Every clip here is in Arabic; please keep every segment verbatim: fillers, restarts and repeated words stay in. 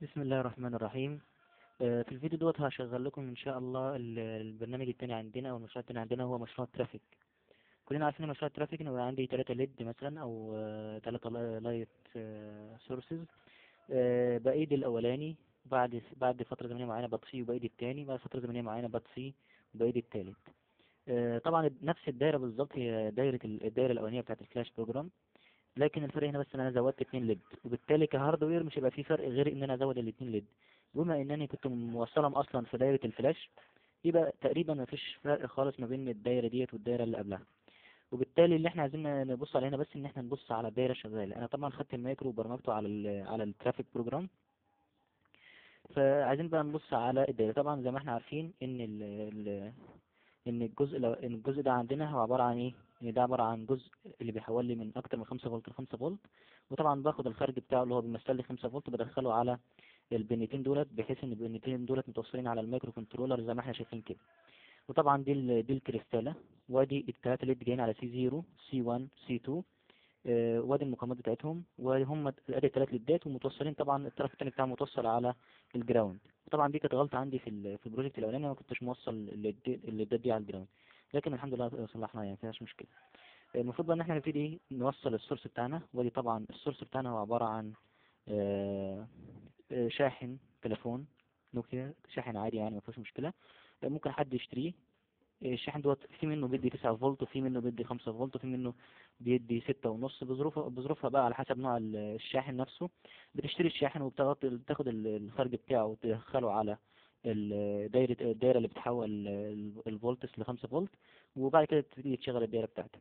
بسم الله الرحمن الرحيم. آه، في الفيديو دوت هشغل لكم ان شاء الله ال- البرنامج التاني عندنا او المشروع التاني عندنا هو مشروع ترافيك. كلنا عارفين إن مشروع الترافيك انه يبقى عندي ثلاثة ليد مثلا او ثلاثة لايت سورسز. بايد الاولاني، بعد بعد فترة زمنية معينة بطفيه، وبايد التاني بعد فترة زمنية معينة بطفيه، وبايد التالت. آه، طبعا نفس الدايرة بالظبط، هي دايرة ال- الدايرة الاولانية بتاعت الفلاش بروجرام. لكن الفرق هنا بس ان انا زودت اتنين ليد، وبالتالي كهاردوير مش هيبقى فيه فرق غير ان انا ازود الاتنين ليد. بما انني كنت موصلهم اصلا في دايرة الفلاش، يبقى تقريبا ما فيش فرق خالص ما بين الدايرة ديت والدايرة اللي قبلها. وبالتالي اللي احنا عايزين نبص عليه هنا بس ان احنا نبص على الدايرة شغالة. انا طبعا خدت المايكرو وبرمجته على ال على الترافيك بروجرام. فعايزين بقى نبص على الدايرة. طبعا زي ما احنا عارفين ان ال ال ان الجزء لو ان الجزء ده عندنا هو عبارة عن ايه؟ ان ده عبارة عن جزء اللي بيحول لي من اكتر من خمسة فولت ل خمسة فولت. وطبعا باخد الخارج بتاعه اللي هو بيمثل لي خمسة فولت، بدخله على البنتين دولت، بحيث ان البنتين دولت متوصلين على المايكرو كنترولر زي ما احنا شايفين كده. وطبعا دي ال دي الكريستالة، وادي التلاتة ليد جايين على سي صفر سي واحد سي اتنين. آه، وادي المقاومات بتاعتهم، وهم ادي التلات ليدات، ومتوصلين طبعا الطرف التاني بتاعهم متوصل على الجراوند. طبعا دي كانت غلطة عندي في ال في البروجكت الاولاني، ما كنتش موصل الليد- الليدات دي على الجراوند. لكن الحمد لله صلحناها، يعني مفيهاش مشكلة. المفروض بقى ان احنا نبتدي نوصل السورس بتاعنا. ودي طبعا السورس بتاعنا هو عبارة عن آه، آه، شاحن تليفون نوكيا، شاحن عادي يعني مفيهوش مشكلة. آه، ممكن حد يشتريه. آه، الشاحن دوت في منه بيدي تسعة فولت، وفي منه بيدي خمسة فولت، وفي منه بيدي ستة ونص، بظروفها بظروفها بقى على حسب نوع ال- الشاحن نفسه. بتشتري الشاحن وبتاخد تاخد ال- الخارج بتاعه وتدخله على ال- دايرة الدايرة اللي بتحول ال- الفولتس لخمسة فولت. وبعد كده تبتدي تشغل الدايرة بتاعتك.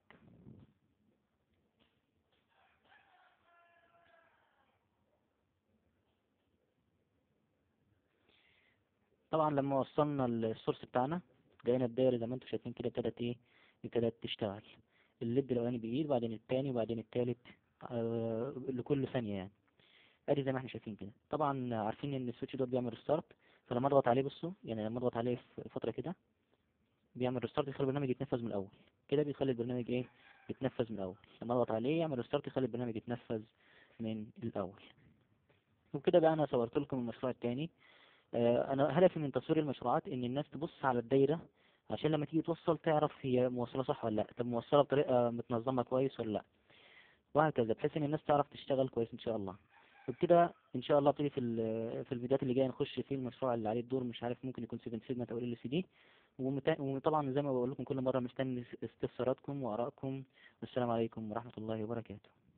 طبعا لما وصلنا السورس بتاعنا، لقينا الدايرة زي ما انتم شايفين كده ابتدت ايه، ابتدت تشتغل. الليد الاولاني بيقيد، وبعدين التاني، وبعدين التالت، آه لكل ثانية يعني. ادي زي ما احنا شايفين كده. طبعا عارفين ان السويتش دوت بيعمل ريستارت. فلما اضغط عليه بصوا، يعني لما اضغط عليه في فترة كده بيعمل ريستارت، يخلي البرنامج يتنفذ من الاول. كده بيخلي البرنامج ايه، يتنفذ من الاول. لما اضغط عليه يعمل ريستارت، يخلي البرنامج يتنفذ من الاول. وبكده بقى انا صورت لكم المشروع التاني. آه، انا هدفي من تصوير المشروعات ان الناس تبص على الدايره، عشان لما تيجي توصل تعرف هي موصله صح ولا لا، طب موصله بطريقه متنظمه كويس ولا لا، وهكذا، بحيث ان الناس تعرف تشتغل كويس ان شاء الله. وبكده ان شاء الله ابتدي في ال- في الفيديوهات اللي جايه نخش في المشروع اللي عليه الدور، مش عارف ممكن يكون سبعة سيجمنت او ال سي دي. وطبعا زي ما بقول لكم كل مره مستني استفساراتكم وارائكم. والسلام عليكم ورحمه الله وبركاته.